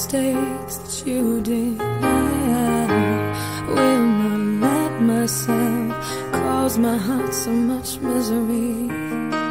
mistakes that you did. I will not let myself cause my heart so much misery.